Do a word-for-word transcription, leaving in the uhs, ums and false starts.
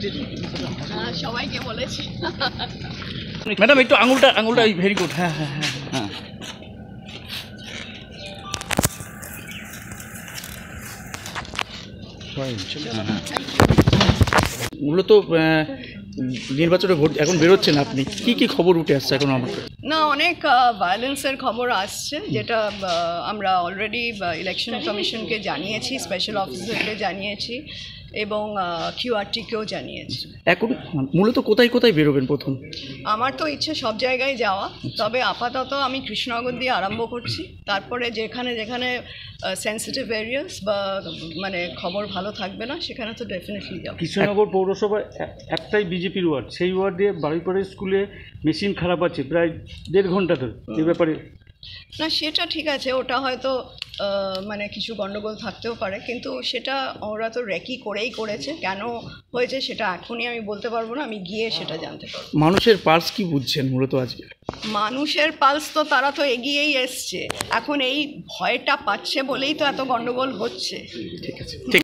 সবাইকে বলেছি। ম্যাডাম একটু আঙুলটা আঙুলটা ভেরি গুড। হ্যাঁ হ্যাঁ হ্যাঁ হ্যাঁ মূলত নির্বাচনে ভোট এখন বেরোচ্ছেন, আপনি কি কি খবর উঠে আসছে এখন আমার? না, অনেক ভায়োলেন্সের খবর আসছে, যেটা আমরা অলরেডি ইলেকশন কমিশনকে জানিয়েছি, স্পেশাল অফিসারকে জানিয়েছি এবং কিউআরটিকেও জানিয়েছি। এখন মূলত কোথায় কোথায় বেরোবেন প্রথম? আমার তো ইচ্ছে সব জায়গায় যাওয়া, তবে আপাতত আমি কৃষ্ণনগর দিয়ে আরম্ভ করছি, তারপরে যেখানে যেখানে সেন্সিটিভ এরিয়াস বা মানে খবর ভালো থাকবে না সেখানে তো ডেফিনেটলি যাবো। কৃষ্ণনগর পৌরসভার একটাই বিজেপির ওয়ার্ড, সেই ওয়ার্ডে বাড়িপাড়া স্কুলে মেশিন খারাপ আছে প্রায় দেড় ঘন্টা ধরে, এ ব্যাপারে? না, সেটা ঠিক আছে, ওটা হয়তো মানে কিছু গন্ডগোল থাকতেও পারে, কিন্তু সেটা ওরা তো রেকি করেই করেছে, কেন হয়েছে সেটা এখনই আমি বলতে পারবো না, আমি গিয়ে সেটা জানতে পারবো। মানুষের পালস কি বুঝছেন মূলত আজকে? মানুষের পালস তো তারা তো এগিয়েই এসছে, এখন এই ভয়টা পাচ্ছে বলেই তো এত গন্ডগোল হচ্ছে। ঠিক আছে, ঠিক।